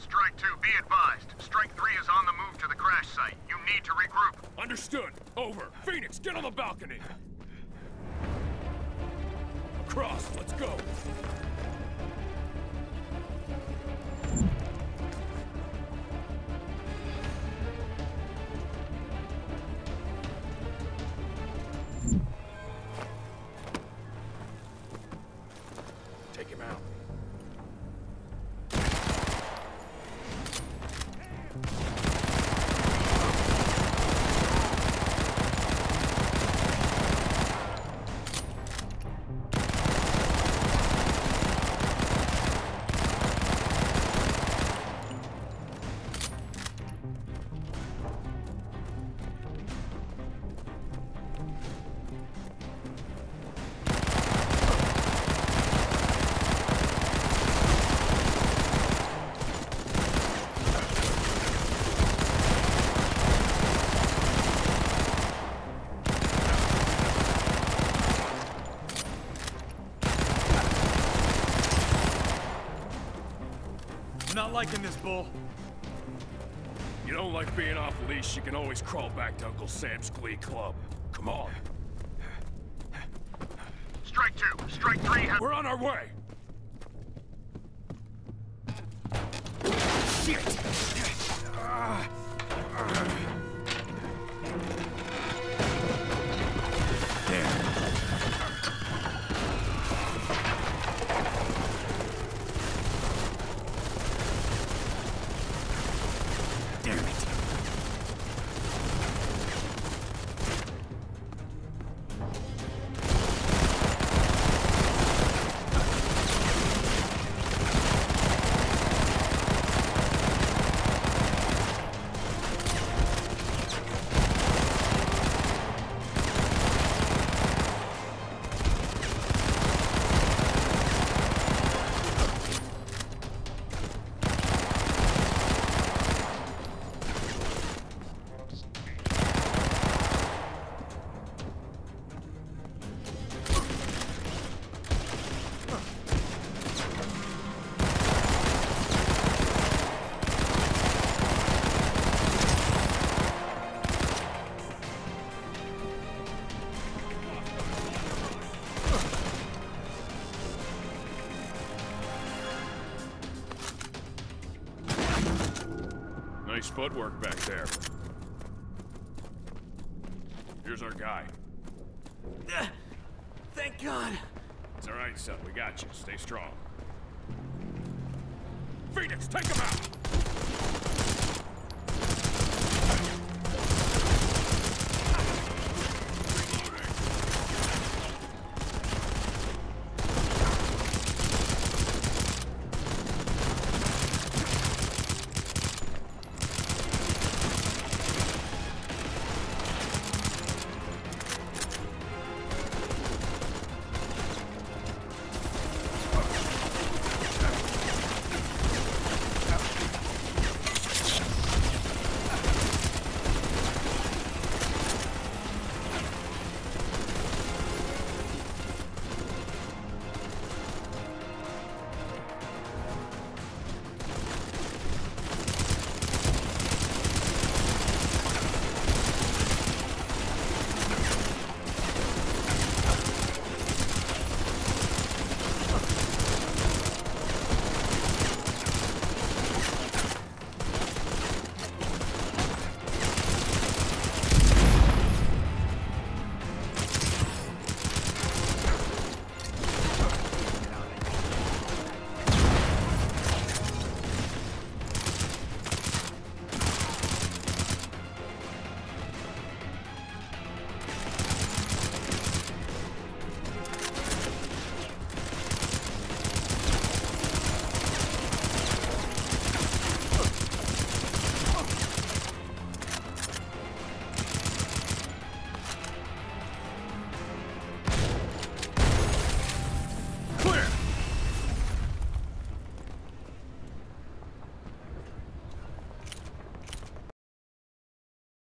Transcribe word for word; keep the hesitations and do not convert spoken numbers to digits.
Strike two, be advised. Strike three is on the move to the crash site. You need to regroup. Understood. Over. Phoenix, get on the balcony. Cross, let's go. Take him out. Not liking this, Bull. You don't like being off leash, you can always crawl back to Uncle Sam's Glee Club. Come on. Strike two, strike three has... We're on our way! Shit! Ah. Ah. Damn. Damn it. Nice footwork back there. Here's our guy. Uh, thank God. It's all right, son. We got you. Stay strong. Phoenix, take him out!